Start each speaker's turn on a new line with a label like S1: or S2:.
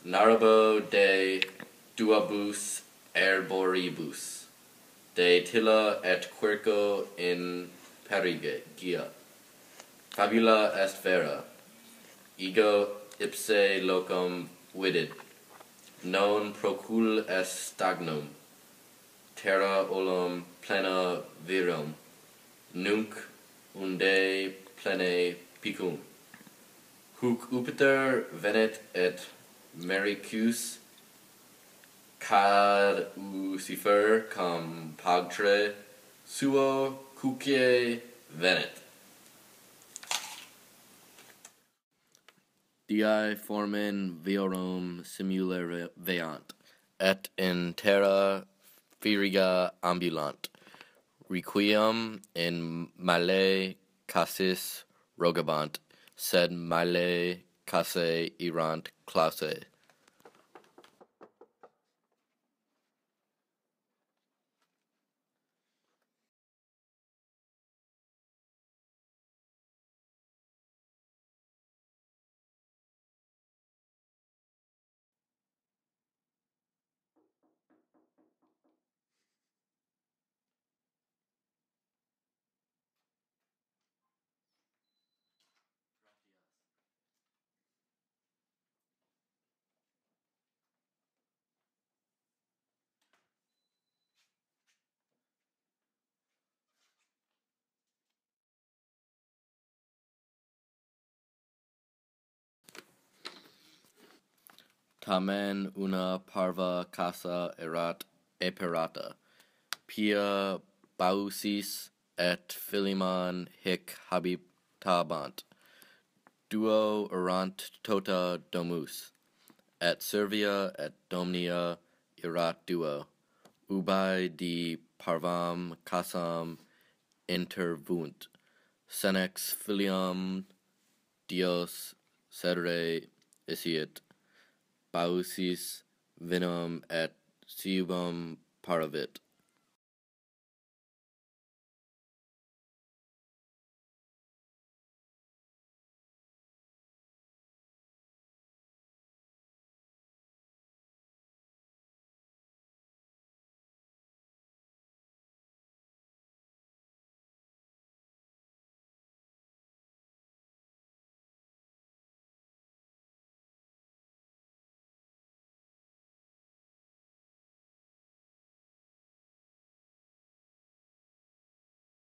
S1: narrabo de duabus arboribus, de tilla et querco in perigia. Fabula est vera, ego ipse locum vidit, non procul est stagnum, terra olim plena virum, nunc unde plene picum. Huc Jupiter venet et Mericus cad Lucifer cum pagtre suo cucie venet. Diae formen virum simulereant, et in terra feriga ambulant, requiem in male cassis rogabant, sed male casse erant classe. Tamen una parva casa erat eperata, pia Baucis et Philemon hic habitabant, duo erant tota domus, et Servia et Domnia erat duo, ubi de parvam casam intervunt, senex filium Dios sedere isiet, Baucis vinum et cium paravit.